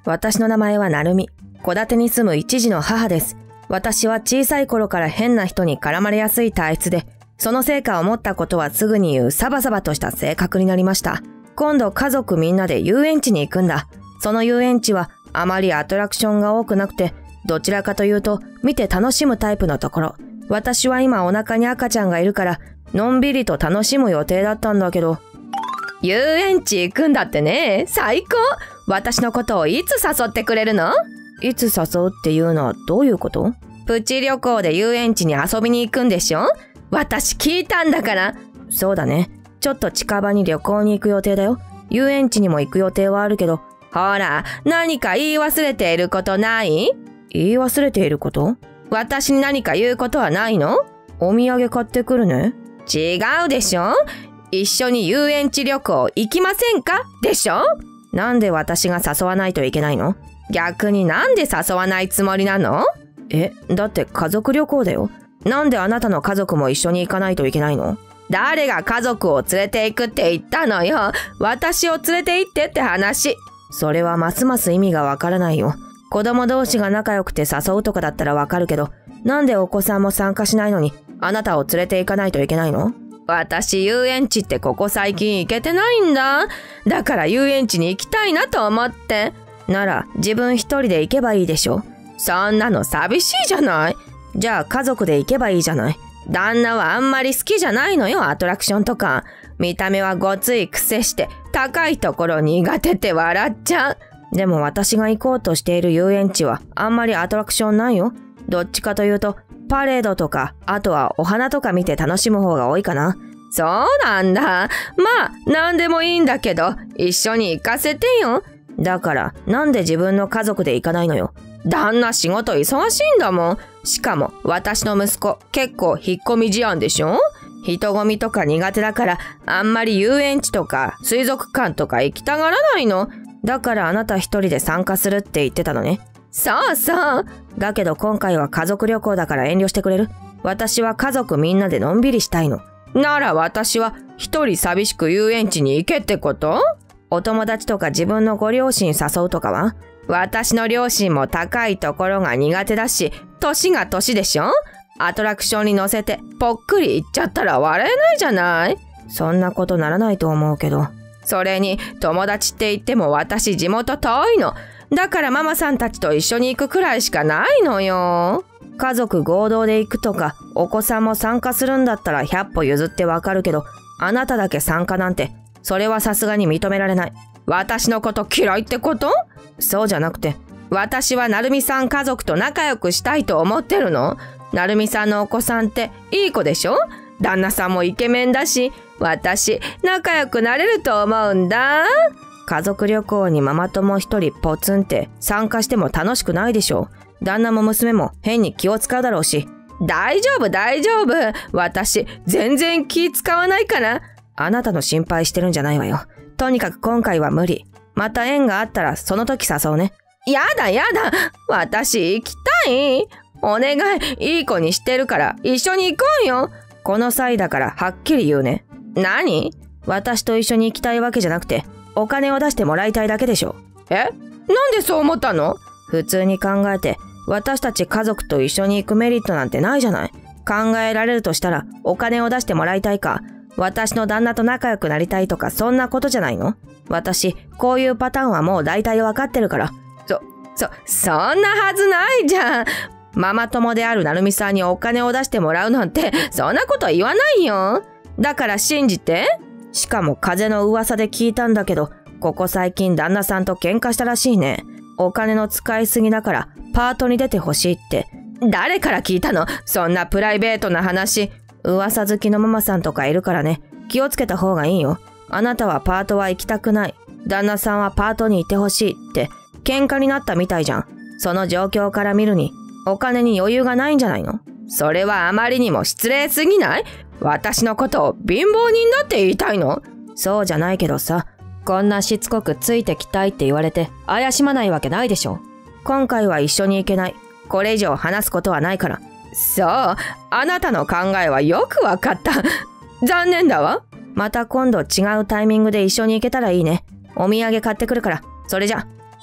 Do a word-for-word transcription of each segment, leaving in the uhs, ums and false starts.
私の名前はなるみ。戸建てに住む一児の母です。私は小さい頃から変な人に絡まれやすい体質で、その成果を持ったことはすぐに言うサバサバとした性格になりました。今度家族みんなで遊園地に行くんだ。その遊園地はあまりアトラクションが多くなくて、どちらかというと見て楽しむタイプのところ。私は今お腹に赤ちゃんがいるから、のんびりと楽しむ予定だったんだけど。遊園地行くんだってね。最高。私のことをいつ誘ってくれるの？いつ誘うっていうのはどういうこと？プチ旅行で遊園地に遊びに行くんでしょ？私聞いたんだから。そうだね。ちょっと近場に旅行に行く予定だよ。遊園地にも行く予定はあるけど。ほら、何か言い忘れていることない？言い忘れていること？私に何か言うことはないの？お土産買ってくるね。違うでしょ？一緒に遊園地旅行行きませんか？でしょ？なんで私が誘わないといけないの？逆になんで誘わないつもりなの？え、だって家族旅行だよ。なんであなたの家族も一緒に行かないといけないの？誰が家族を連れて行くって言ったのよ。私を連れて行ってって話。それはますます意味がわからないよ。子供同士が仲良くて誘うとかだったらわかるけど、なんでお子さんも参加しないのにあなたを連れて行かないといけないの？私遊園地ってここ最近行けてないんだ。だから遊園地に行きたいなと思って。なら自分一人で行けばいいでしょ。そんなの寂しいじゃない。じゃあ家族で行けばいいじゃない。旦那はあんまり好きじゃないのよ、アトラクションとか。見た目はごつい癖して高いところ苦手って笑っちゃう。でも私が行こうとしている遊園地はあんまりアトラクションないよ。どっちかというとパレードとか、あとはお花とか見て楽しむ方が多いかな。そうなんだ。まあ、なんでもいいんだけど、一緒に行かせてよ。だから、なんで自分の家族で行かないのよ。旦那仕事忙しいんだもん。しかも、私の息子、結構引っ込み思案でしょ？人混みとか苦手だから、あんまり遊園地とか、水族館とか行きたがらないの。だからあなた一人で参加するって言ってたのね。そうそう。だけど今回は家族旅行だから遠慮してくれる？私は家族みんなでのんびりしたいの。なら私は一人寂しく遊園地に行けってこと？お友達とか自分のご両親誘うとかは？私の両親も高いところが苦手だし、年が年でしょ？アトラクションに乗せてぽっくり行っちゃったら笑えないじゃない？そんなことならないと思うけど。それに友達って言っても私地元遠いの。だからママさんたちと一緒に行くくらいしかないのよ。家族合同で行くとか、お子さんも参加するんだったらひゃっぽ譲ってわかるけど、あなただけ参加なんて、それはさすがに認められない。私のこと嫌いってこと？そうじゃなくて、私はなるみさん家族と仲良くしたいと思ってるの。なるみさんのお子さんっていい子でしょ？旦那さんもイケメンだし、私仲良くなれると思うんだ。家族旅行にママ友一人ポツンって参加しても楽しくないでしょ。旦那も娘も変に気を使うだろうし。大丈夫大丈夫。私全然気使わないから。あなたの心配してるんじゃないわよ。とにかく今回は無理。また縁があったらその時誘うね。やだやだ。私行きたい。お願い。いい子にしてるから一緒に行こうよ。この際だからはっきり言うね。何？私と一緒に行きたいわけじゃなくて、お金を出してもらいたいだけでしょ。え？なんでそう思ったの？普通に考えて、私たち家族と一緒に行くメリットなんてないじゃない。考えられるとしたら、お金を出してもらいたいか、私の旦那と仲良くなりたいとか、そんなことじゃないの？私、こういうパターンはもう大体わかってるから。そ、そ、そんなはずないじゃん。ママ友であるなるみさんにお金を出してもらうなんて、そんなこと言わないよ。だから信じて。しかも風の噂で聞いたんだけど、ここ最近旦那さんと喧嘩したらしいね。お金の使いすぎだからパートに出てほしいって。誰から聞いたの？そんなプライベートな話。噂好きのママさんとかいるからね。気をつけた方がいいよ。あなたはパートは行きたくない。旦那さんはパートにいてほしいって喧嘩になったみたいじゃん。その状況から見るにお金に余裕がないんじゃないの？それはあまりにも失礼すぎない？私のことを貧乏人だって言いたいの？そうじゃないけどさ、こんなしつこくついてきたいって言われて怪しまないわけないでしょ。今回は一緒に行けない。これ以上話すことはないから。そう、あなたの考えはよくわかった。残念だわ。また今度違うタイミングで一緒に行けたらいいね。お土産買ってくるから。それじゃ。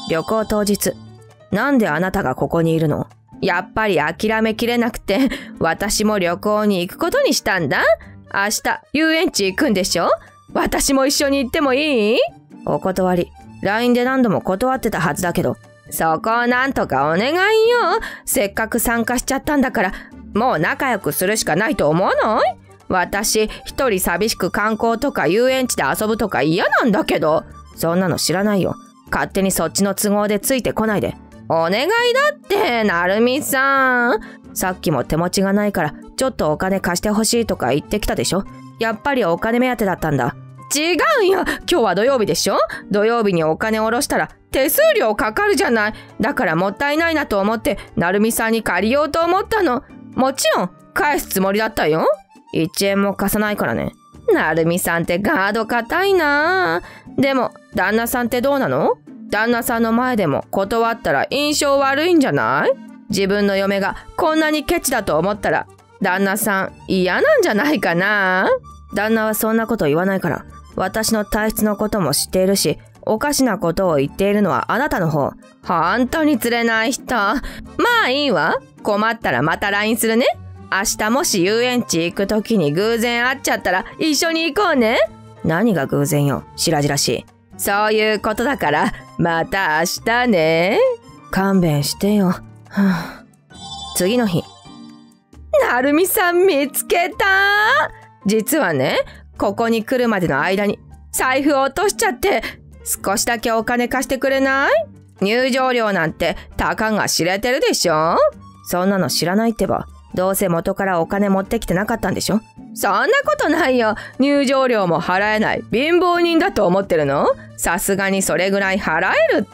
旅行当日。なんであなたがここにいるの？やっぱり諦めきれなくて、私も旅行に行くことにしたんだ。明日、遊園地行くんでしょ？私も一緒に行ってもいい？お断り。ライン で何度も断ってたはずだけど。そこをなんとかお願いよ。せっかく参加しちゃったんだから、もう仲良くするしかないと思わない？私、一人寂しく観光とか遊園地で遊ぶとか嫌なんだけど。そんなの知らないよ。勝手にそっちの都合でついてこないで。お願いだって、なるみさん。さっきも手持ちがないから、ちょっとお金貸してほしいとか言ってきたでしょ？やっぱりお金目当てだったんだ。違うよ。今日は土曜日でしょ？土曜日にお金下ろしたら手数料かかるじゃない。だからもったいないなと思って、なるみさんに借りようと思ったの。もちろん、返すつもりだったよ。いちえんも貸さないからね。なるみさんってガード固いな。でも、旦那さんってどうなの？旦那さんの前でも断ったら印象悪いんじゃない？自分の嫁がこんなにケチだと思ったら、旦那さん嫌なんじゃないかな？旦那はそんなこと言わないから、私の体質のことも知っているし、おかしなことを言っているのはあなたの方。本当に釣れない人。まあいいわ。困ったらまた ライン するね。明日もし遊園地行くときに偶然会っちゃったら一緒に行こうね。何が偶然よ、白々しい。そういうことだから、また明日ね。勘弁してよ。はあ、次の日。なるみさん見つけた。実はね、ここに来るまでの間に財布を落としちゃって、少しだけお金貸してくれない？入場料なんてたかが知れてるでしょ？そんなの知らないってば。どうせ元からお金持ってきてなかったんでしょ？そんなことないよ。入場料も払えない貧乏人だと思ってるの？さすがにそれぐらい払えるって。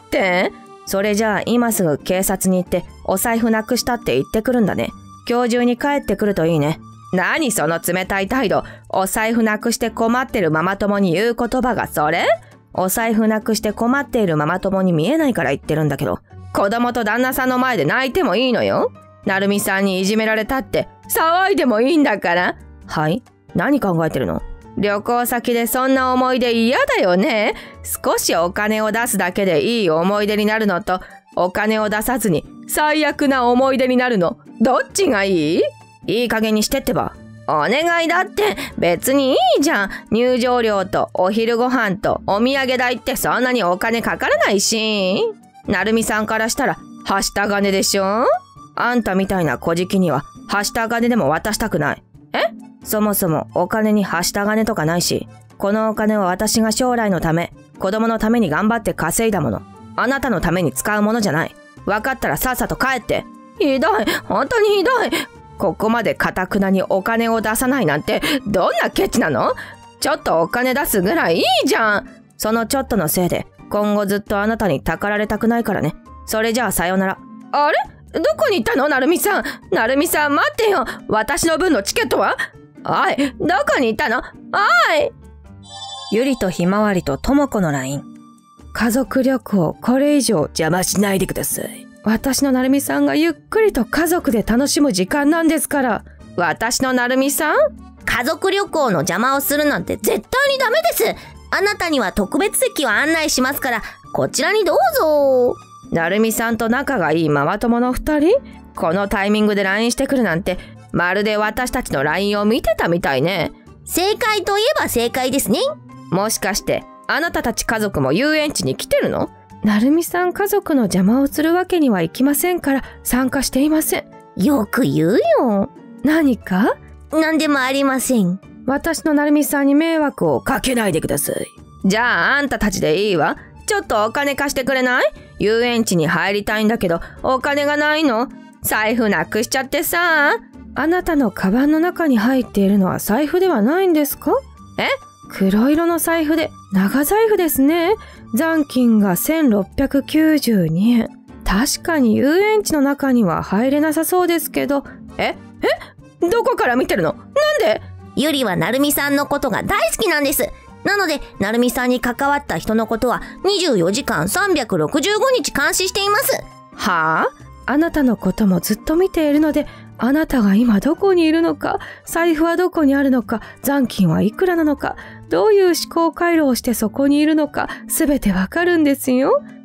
それじゃあ今すぐ警察に行ってお財布なくしたって言ってくるんだね。今日中に帰ってくるといいね。何その冷たい態度。お財布なくして困ってるママ友に言う言葉がそれ？お財布なくして困っているママ友に見えないから言ってるんだけど。子供と旦那さんの前で泣いてもいいのよ。なるみさんにいじめられたって騒いでもいいんだから。はい？何考えてるの？旅行先でそんな思い出嫌だよね。少しお金を出すだけでいい思い出になるのと、お金を出さずに最悪な思い出になるの、どっちがいい？いい加減にしてってば。お願いだって。別にいいじゃん。入場料とお昼ご飯とお土産代ってそんなにお金かからないし。なるみさんからしたらはした金でしょ？あんたみたいな小じにははした金でも渡したくない。え？そもそもお金にはした金とかないし、このお金は私が将来のため、子供のために頑張って稼いだもの。あなたのために使うものじゃない。分かったらさっさと帰って。ひどい。本当にひどい。ここまで堅くなにお金を出さないなんてどんなケチなの？ちょっとお金出すぐらいいいじゃん。そのちょっとのせいで今後ずっとあなたにたかられたくないからね。それじゃあさよなら。あれ？どこに行ったの？なるみさん。なるみさん待ってよ。私の分のチケットは？おい、どこに行ったの？おい。ゆりとひまわりとともこの ライン。家族旅行これ以上邪魔しないでください。私のなるみさんがゆっくりと家族で楽しむ時間なんですから。私のなるみさん？ 家族旅行の邪魔をするなんて絶対にダメです。あなたには特別席を案内しますから、こちらにどうぞ。 なるみさんと仲がいいママ友の二人？このタイミングで ライン してくるなんて、まるで私たちの ライン を見てたみたいね。 正解といえば正解ですね。 もしかして、あなたたち家族も遊園地に来てるの？なるみさん家族の邪魔をするわけにはいきませんから参加していません。 よく言うよ。 何か？ 何でもありません。 私のなるみさんに迷惑をかけないでください。じゃああんたたちでいいわ。ちょっとお金貸してくれない？遊園地に入りたいんだけどお金がないの。財布なくしちゃってさ。あなたのカバンの中に入っているのは財布ではないんですか？え？黒色の財布で長財布ですね。残金がせんろっぴゃくきゅうじゅうにえん。確かに遊園地の中には入れなさそうですけど。え？え？どこから見てるの？なんで？ ゆりはなるみさんのことが大好きなんです。なので、なるみさんに関わった人のことはにじゅうよじかんさんびゃくろくじゅうごにち監視しています。 はぁ？あなたのこともずっと見ているので、あなたが今どこにいるのか、財布はどこにあるのか、残金はいくらなのか、どういう思考回路をしてそこにいるのか、すべてわかるんですよ。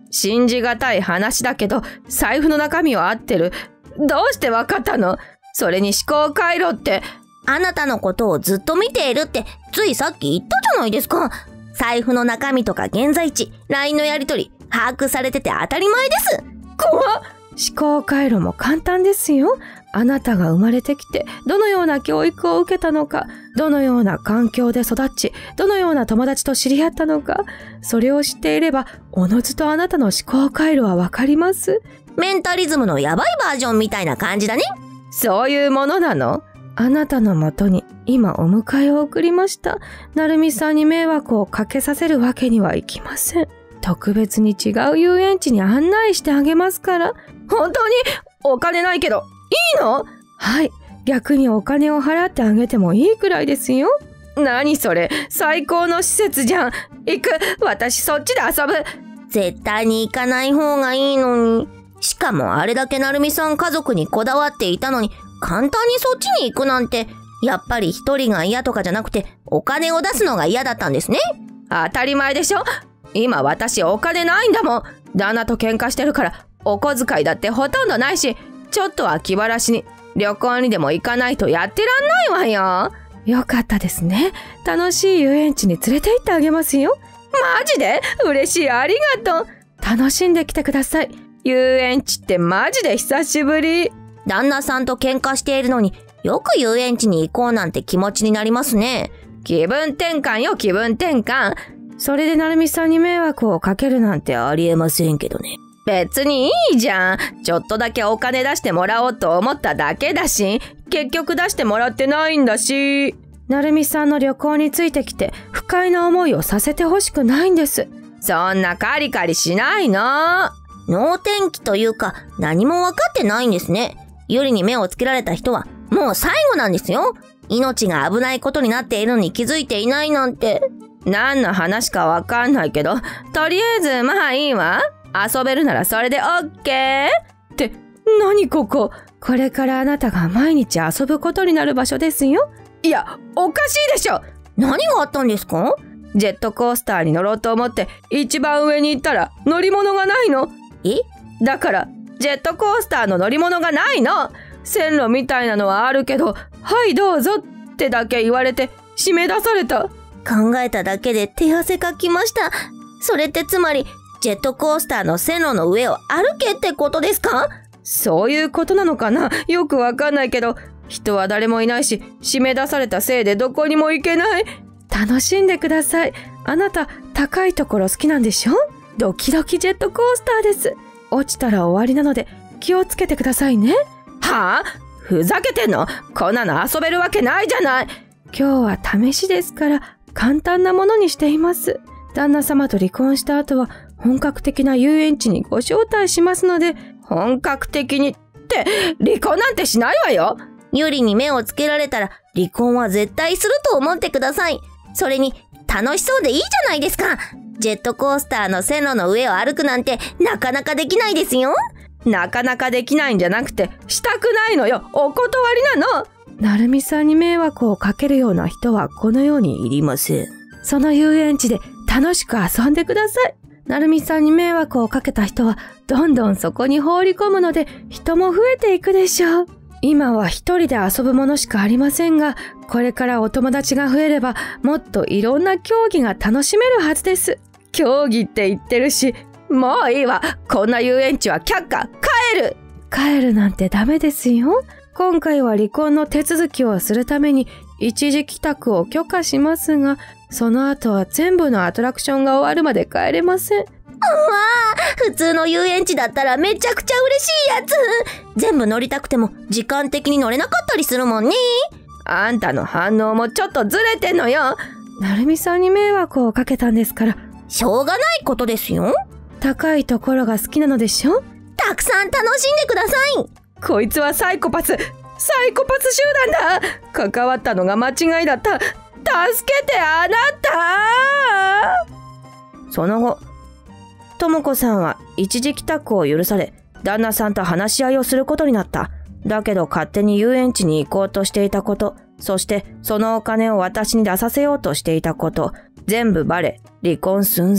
信じがたい話だけど、財布の中身は合ってる。どうしてわかったの？それに思考回路って。 あなたのことをずっと見ているってついさっき言ったじゃないですか。財布の中身とか現在地、ライン のやり取り把握されてて当たり前です。 怖っ。思考回路も簡単ですよ。あなたが生まれてきてどのような教育を受けたのか、どのような環境で育ち、どのような友達と知り合ったのか、それを知っていればおのずとあなたの思考回路はわかります。 メンタリズムのヤバいバージョンみたいな感じだね。 そういうものなの？あなたのもとに今お迎えを送りました。なるみさんに迷惑をかけさせるわけにはいきません。特別に違う遊園地に案内してあげますから。本当にお金ないけどいいの？はい、逆にお金を払ってあげてもいいくらいですよ。何それ、最高の施設じゃん。行く。私そっちで遊ぶ。 絶対に行かない方がいいのに。しかもあれだけなるみさん家族にこだわっていたのに、簡単にそっちに行くなんて、やっぱり一人が嫌とかじゃなくてお金を出すのが嫌だったんですね。 当たり前でしょ。今私お金ないんだもん。旦那と喧嘩してるからお小遣いだってほとんどないし、ちょっとは気晴らしに旅行にでも行かないとやってらんないわよ。よかったですね。楽しい遊園地に連れて行ってあげますよ。マジで？嬉しい、ありがとう。楽しんできてください。遊園地ってマジで久しぶり。 旦那さんと喧嘩しているのによく遊園地に行こうなんて気持ちになりますね。 気分転換よ、気分転換。それでなるみさんに迷惑をかけるなんてありえませんけどね。別にいいじゃん。ちょっとだけお金出してもらおうと思っただけだし、結局出してもらってないんだし。なるみさんの旅行についてきて不快な思いをさせてほしくないんです。そんなカリカリしないの。 能天気というか何も分かってないんですね。ゆりに目をつけられた人はもう最後なんですよ。命が危ないことになっているのに気づいていないなんて。 何の話かわかんないけど、とりあえずまあいいわ。遊べるならそれでオッケーって、何ここ？これからあなたが毎日遊ぶことになる場所ですよ。いや、おかしいでしょ。 何があったんですか？ ジェットコースターに乗ろうと思って一番上に行ったら乗り物がないの。 え？ だからジェットコースターの乗り物がないの。線路みたいなのはあるけど、はいどうぞってだけ言われて締め出された。 考えただけで手汗かきました。それってつまりジェットコースターの線路の上を歩けってことですか？ そういうことなのかな。よくわかんないけど、人は誰もいないし、締め出されたせいでどこにも行けない。楽しんでください。あなた高いところ好きなんでしょ？ドキドキジェットコースターです。落ちたら終わりなので気をつけてくださいね。はあ？ふざけてんの？こんなの遊べるわけないじゃない。今日は試しですから簡単なものにしています。旦那様と離婚した後は本格的な遊園地にご招待しますので。本格的にって離婚なんてしないわよ。 ゆりに目をつけられたら離婚は絶対すると思ってください。それに楽しそうでいいじゃないですか。ジェットコースターの線路の上を歩くなんてなかなかできないですよ。 なかなかできないんじゃなくてしたくないのよ。お断りなの。なるみさんに迷惑をかけるような人はこの世にいりません。その遊園地で楽しく遊んでください。なるみさんに迷惑をかけた人はどんどんそこに放り込むので人も増えていくでしょう。今は一人で遊ぶものしかありませんが、これからお友達が増えればもっといろんな競技が楽しめるはずです。競技って言ってるし、もういいわ。こんな遊園地は却下。帰る。帰るなんてダメですよ。今回は離婚の手続きをするために一時帰宅を許可しますが、その後は全部のアトラクションが終わるまで帰れません。うわあ、普通の遊園地だったらめちゃくちゃ嬉しいやつ。全部乗りたくても時間的に乗れなかったりするもんね。 あんたの反応もちょっとずれてんのよ。なるみさんに迷惑をかけたんですから。 しょうがないことですよ。 高いところが好きなのでしょ。 たくさん楽しんでください。 こいつはサイコパス。サイコパス集団だ。関わったのが間違いだった。助けてあなた。その後、ともこさんは一時帰宅を許され、旦那さんと話し合いをすることになった。だけど勝手に遊園地に行こうとしていたこと、そしてそのお金を私に出させようとしていたこと、全部バレ、離婚寸前。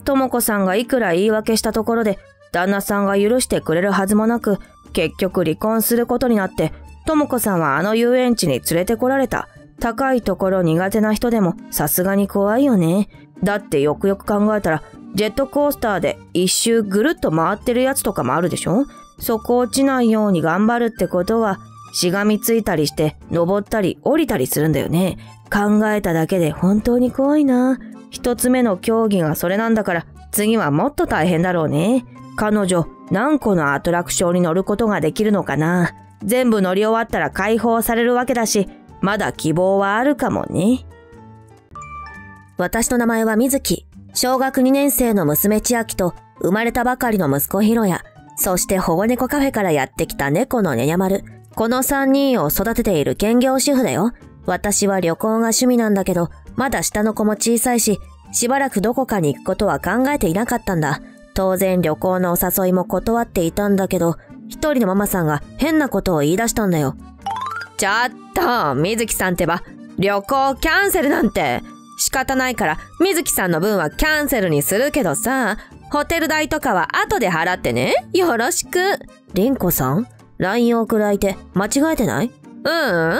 とも子さんがいくら言い訳したところで、旦那さんが許してくれるはずもなく、結局離婚することになって、とも子さんはあの遊園地に連れてこられた。高いところ苦手な人でもさすがに怖いよね。だってよくよく考えたら、ジェットコースターで一周ぐるっと回ってるやつとかもあるでしょ？そこ落ちないように頑張るってことは、しがみついたりして登ったり降りたりするんだよね。考えただけで本当に怖いな。一つ目の競技がそれなんだから、次はもっと大変だろうね。彼女、何個のアトラクションに乗ることができるのかな。全部乗り終わったら解放されるわけだし、まだ希望はあるかもね。 私の名前は水木。小学にねん生の娘千秋と生まれたばかりの息子ひろや、そして保護猫カフェからやってきた猫のねにゃまる。このさんにんを育てている兼業主婦だよ。私は旅行が趣味なんだけど、まだ下の子も小さいし、しばらくどこかに行くことは考えていなかったんだ。当然旅行のお誘いも断っていたんだけど、一人のママさんが変なことを言い出したんだよ。 ちょっと、水木さんってば、旅行キャンセルなんて。仕方ないから、水木さんの分はキャンセルにするけどさ、ホテル代とかは後で払ってね。よろしく。 凛子さん？ ライン 送る相手、間違えてない？ うん、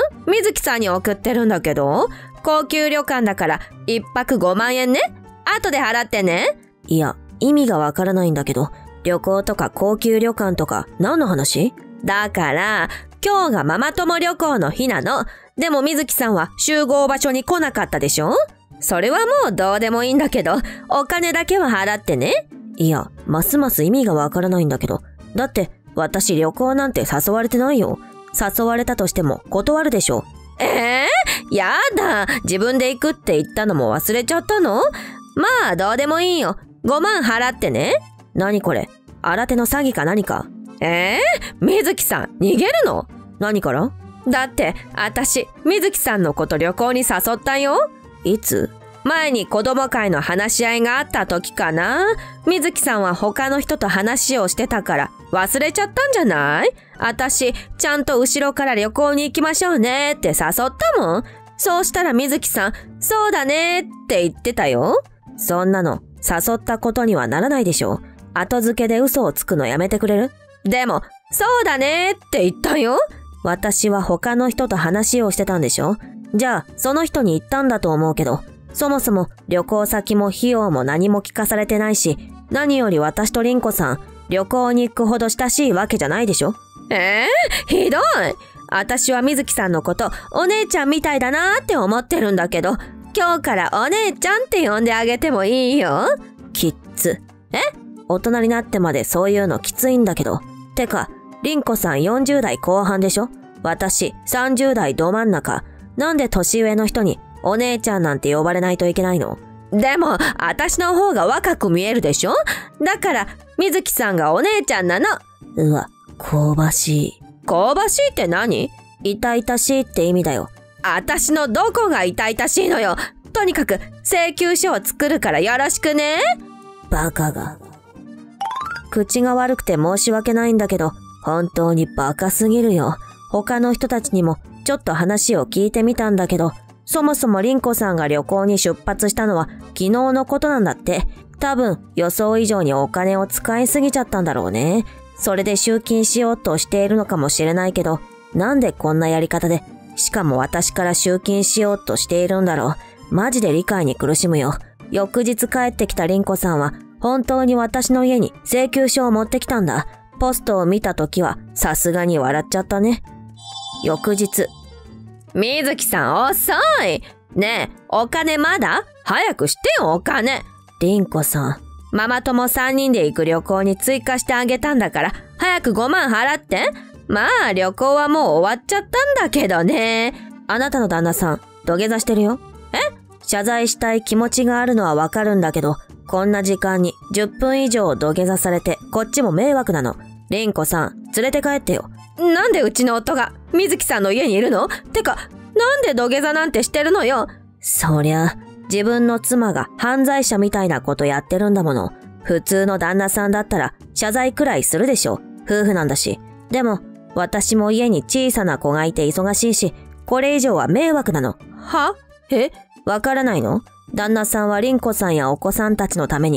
水木さんに送ってるんだけど、高級旅館だから一泊ごまんえんね。後で払ってね。 いや、意味がわからないんだけど、旅行とか高級旅館とか何の話？ だから、今日がママ友旅行の日なの。でも水木さんは集合場所に来なかったでしょ？それはもうどうでもいいんだけど、お金だけは払ってね。 いや、ますます意味がわからないんだけど。だって、私旅行なんて誘われてないよ。誘われたとしても断るでしょ。 えー、やだ。自分で行くって言ったのも忘れちゃったの？まあ、どうでもいいよ。ごまん払ってね。 何これ？新手の詐欺か何か？ えー、水木さん、逃げるの？ 何から？ だって、あたし、水木さんのこと旅行に誘ったよ。 いつ？ 前に子供会の話し合いがあった時かな。水木さんは他の人と話をしてたから忘れちゃったんじゃない？あたし、ちゃんと後ろから旅行に行きましょうねって誘ったもん。そうしたら水木さん、そうだねって言ってたよ。 そんなの、誘ったことにはならないでしょ。後付けで嘘をつくのやめてくれる？ でも、そうだねって言ったよ。 私は他の人と話をしてたんでしょ？じゃあ、その人に言ったんだと思うけど、そもそも旅行先も費用も何も聞かされてないし、何より私と凛子さん、旅行に行くほど親しいわけじゃないでしょ？ えー、ひどい。私は水木さんのことお姉ちゃんみたいだなーって思ってるんだけど、今日からお姉ちゃんって呼んであげてもいいよ。 きっつ。 え？ 大人になってまでそういうのきついんだけど。てか、凛子さんよんじゅう代後半でしょ？私さんじゅう代ど真ん中。なんで年上の人にお姉ちゃんなんて呼ばれないといけないの？ でも、私の方が若く見えるでしょ？だから、水木さんがお姉ちゃんなの。 うわ、香ばしい。 香ばしいって何？ 痛々しいって意味だよ。 私のどこが痛々しいのよ。とにかく、請求書を作るからよろしくね。 バカが。口が悪くて申し訳ないんだけど、本当にバカすぎるよ。他の人たちにもちょっと話を聞いてみたんだけど、そもそも凛子さんが旅行に出発したのは昨日のことなんだって。多分予想以上にお金を使いすぎちゃったんだろうね。それで集金しようとしているのかもしれないけど、なんでこんなやり方で、しかも私から集金しようとしているんだろう。マジで理解に苦しむよ。翌日帰ってきた凛子さんは本当に私の家に請求書を持ってきたんだ。ポストを見たときはさすがに笑っちゃったね。翌日。 水木さん遅い。ねえ、お金まだ？早くしてよお金。 凛子さん。 ママ友さんにんで行く旅行に追加してあげたんだから、早くごまん払って。まあ旅行はもう終わっちゃったんだけどね。 あなたの旦那さん、土下座してるよ。 え？ 謝罪したい気持ちがあるのはわかるんだけど、こんな時間にじゅっぷん以上土下座されて、こっちも迷惑なの。凛子さん、連れて帰ってよ。 なんでうちの夫が水木さんの家にいるの？てか、なんで土下座なんてしてるのよ。 そりゃ、自分の妻が犯罪者みたいなことやってるんだもの。普通の旦那さんだったら謝罪くらいするでしょ。夫婦なんだし。でも、私も家に小さな子がいて忙しいし、これ以上は迷惑なの。 は？え？ わからないの？旦那さんは凛子さんやお子さんたちのために、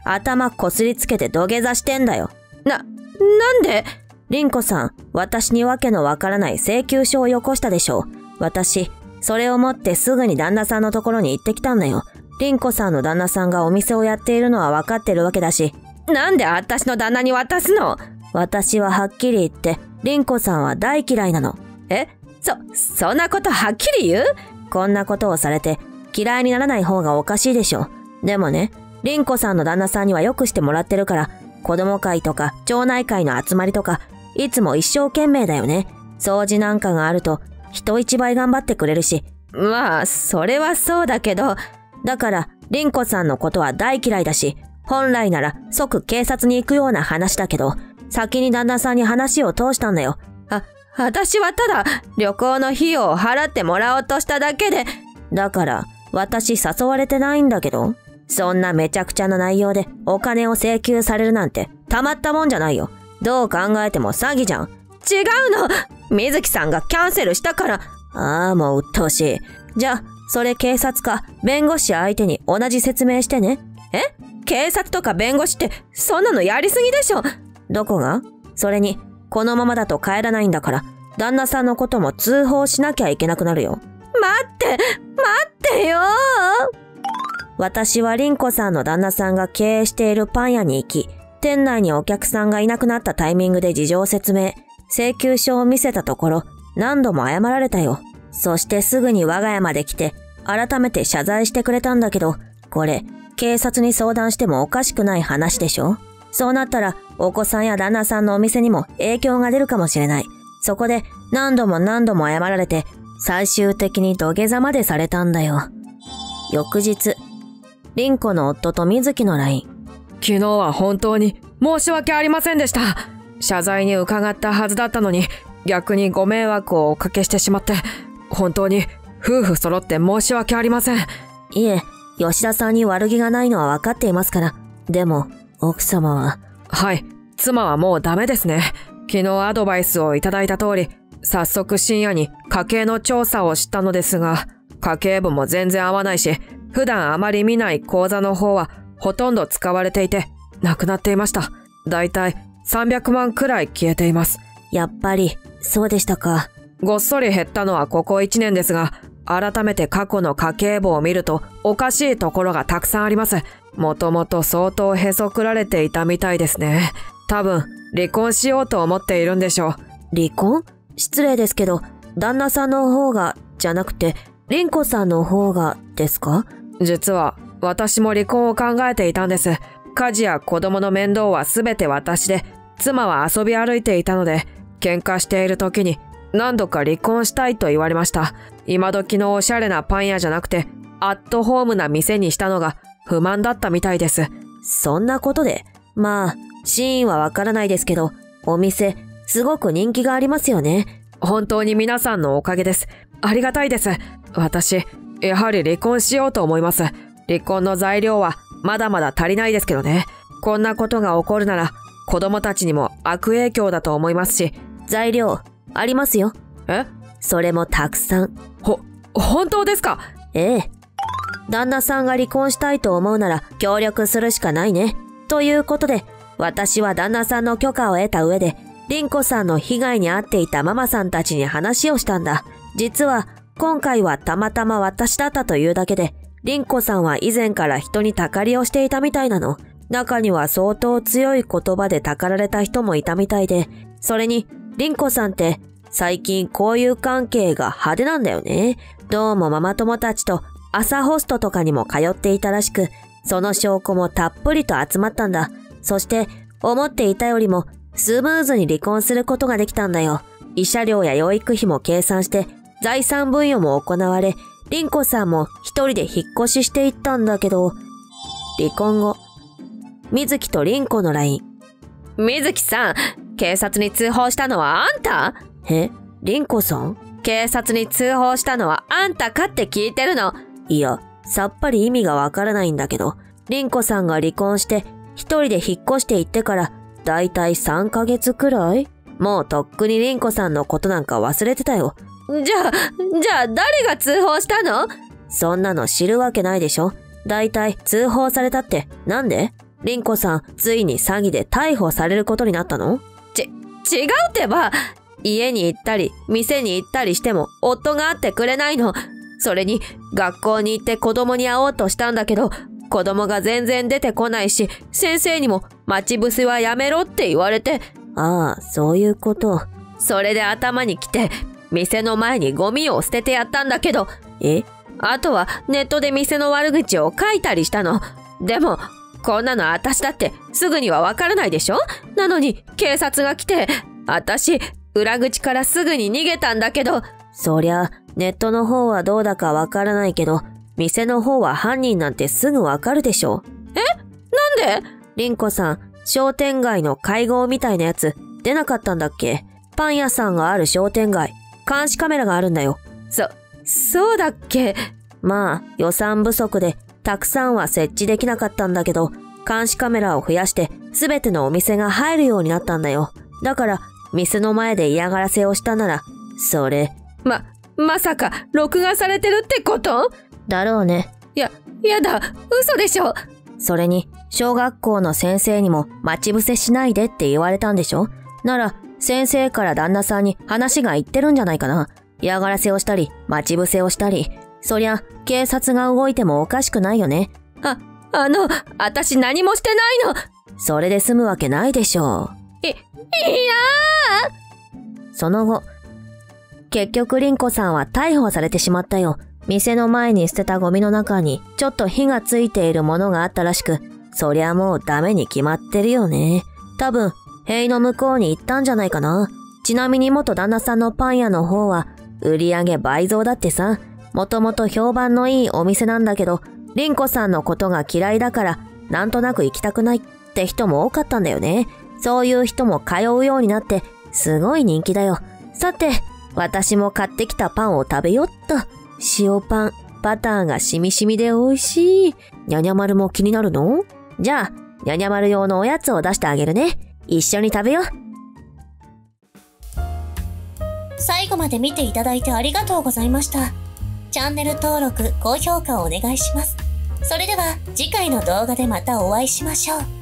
頭こすりつけて土下座してんだよ。 な、なんで？ 凛子さん、私にわけのわからない請求書をよこしたでしょう。私、それを持ってすぐに旦那さんのところに行ってきたんだよ。凛子さんの旦那さんがお店をやっているのはわかってるわけだし。 なんで私の旦那に渡すの？ 私ははっきり言って、凛子さんは大嫌いなの。 え？そ、そんなことはっきり言う？ こんなことをされて嫌いにならない方がおかしいでしょ。でもね、凛子さんの旦那さんにはよくしてもらってるから、子供会とか町内会の集まりとか、いつも一生懸命だよね。掃除なんかがあると人一倍頑張ってくれるし。 まあ、それはそうだけど。 だから、凛子さんのことは大嫌いだし、本来なら即警察に行くような話だけど、先に旦那さんに話を通したんだよ。 あ、私はただ旅行の費用を払ってもらおうとしただけで。 だから、私誘われてないんだけど、そんなめちゃくちゃな内容でお金を請求されるなんてたまったもんじゃないよ。どう考えても詐欺じゃん。 違うの！水木さんがキャンセルしたから。 ああ、もう鬱陶しい。じゃあ、それ警察か弁護士相手に同じ説明してね。 え？警察とか弁護士ってそんなのやりすぎでしょ。 どこが？それに、このままだと帰らないんだから、旦那さんのことも通報しなきゃいけなくなるよ。 待って、待ってよー。 私は凛子さんの旦那さんが経営しているパン屋に行き、店内にお客さんがいなくなったタイミングで事情を説明、請求書を見せたところ、何度も謝られたよ。そしてすぐに我が家まで来て、改めて謝罪してくれたんだけど、これ、警察に相談してもおかしくない話でしょ？そうなったら、お子さんや旦那さんのお店にも影響が出るかもしれない。そこで、何度も何度も謝られて、最終的に土下座までされたんだよ。翌日、凛子の夫と水木の ライン。 昨日は本当に申し訳ありませんでした。謝罪に伺ったはずだったのに、逆にご迷惑をおかけしてしまって、本当に夫婦揃って申し訳ありません。 いえ、吉田さんに悪気がないのは分かっていますから。でも、奥様は。 はい、妻はもうダメですね。昨日アドバイスをいただいた通り、早速深夜に家計の調査をしたのですが、家計簿も全然合わないし、普段あまり見ない口座の方はほとんど使われていて、なくなっていました。だいたいさんびゃくまんくらい消えています。 やっぱり、そうでしたか。 ごっそり減ったのはここいちねんですが、改めて過去の家計簿を見るとおかしいところがたくさんあります。もともと相当へそくられていたみたいですね。多分、離婚しようと思っているんでしょう。 離婚？失礼ですけど、旦那さんの方が、じゃなくて、凛子さんの方がですか？ 実は、私も離婚を考えていたんです。家事や子供の面倒はすべて私で、妻は遊び歩いていたので、喧嘩している時に何度か離婚したいと言われました。今時のおしゃれなパン屋じゃなくて、アットホームな店にしたのが不満だったみたいです。 そんなことで？まあ、真意はわからないですけど、お店、すごく人気がありますよね。 本当に皆さんのおかげです。ありがたいです。私、やはり離婚しようと思います。離婚の材料はまだまだ足りないですけどね。こんなことが起こるなら、子供たちにも悪影響だと思いますし。 材料、ありますよ。 え？ それもたくさん。 ほ、本当ですか？ ええ。旦那さんが離婚したいと思うなら協力するしかないね。ということで、私は旦那さんの許可を得た上で、凛子さんの被害に遭っていたママさんたちに話をしたんだ。実は、今回はたまたま私だったというだけで、凛子さんは以前から人にたかりをしていたみたいなの。中には相当強い言葉でたかられた人もいたみたいで、それに、凛子さんって最近交友関係が派手なんだよね。どうもママ友たちと朝ホストとかにも通っていたらしく、その証拠もたっぷりと集まったんだ。そして思っていたよりもスムーズに離婚することができたんだよ。慰謝料や養育費も計算して財産分与も行われ、凛子さんも一人で引っ越ししていったんだけど、離婚後、水木と凛子の ライン。 水木さん、警察に通報したのはあんた？ え？凛子さん？ 警察に通報したのはあんたかって聞いてるの。 いや、さっぱり意味がわからないんだけど、凛子さんが離婚して一人で引っ越して行ってからだいたいさんかげつくらい？もうとっくに凛子さんのことなんか忘れてたよ。 じゃあ、じゃあ誰が通報したの？ そんなの知るわけないでしょ。だいたい通報されたってなんで？ 凛子さん、ついに詐欺で逮捕されることになったの？ ち、違うってば。家に行ったり、店に行ったりしても、夫が会ってくれないの。それに、学校に行って子供に会おうとしたんだけど、子供が全然出てこないし、先生にも待ち伏せはやめろって言われて。 ああ、そういうこと。 それで頭に来て、店の前にゴミを捨ててやったんだけど、 え？ あとはネットで店の悪口を書いたりしたの。でも、こんなの私だってすぐにはわからないでしょ？なのに警察が来て、私、裏口からすぐに逃げたんだけど。 そりゃ、ネットの方はどうだかわからないけど、店の方は犯人なんてすぐわかるでしょ。 え？なんで？ 凛子さん、商店街の会合みたいなやつ出なかったんだっけ？パン屋さんがある商店街、監視カメラがあるんだよ。 そ、そうだっけ？ まあ、予算不足でたくさんは設置できなかったんだけど、監視カメラを増やしてすべてのお店が入るようになったんだよ。だから、店の前で嫌がらせをしたなら、それ。 ま、まさか、録画されてるってこと？ だろうね。 や、やだ、嘘でしょ。 それに、小学校の先生にも待ち伏せしないでって言われたんでしょ？なら、先生から旦那さんに話が言ってるんじゃないかな。嫌がらせをしたり、待ち伏せをしたり。そりゃ、警察が動いてもおかしくないよね。 あ、あの、私何もしてないの。 それで済むわけないでしょう。い、いやー。その後、結局凛子さんは逮捕されてしまったよ。店の前に捨てたゴミの中にちょっと火がついているものがあったらしく、そりゃもうダメに決まってるよね。多分、塀の向こうに行ったんじゃないかな。ちなみに元旦那さんのパン屋の方は、売り上げ倍増だってさ。もともと評判のいいお店なんだけど、凛子さんのことが嫌いだから、なんとなく行きたくないって人も多かったんだよね。そういう人も通うようになって、すごい人気だよ。さて、私も買ってきたパンを食べよっと。塩パン、バターがしみしみで美味しい。にゃにゃ丸も気になるの？じゃあ、にゃにゃ丸用のおやつを出してあげるね。一緒に食べよう。 最後まで見ていただいてありがとうございました。チャンネル登録、高評価をお願いします。それでは次回の動画でまたお会いしましょう。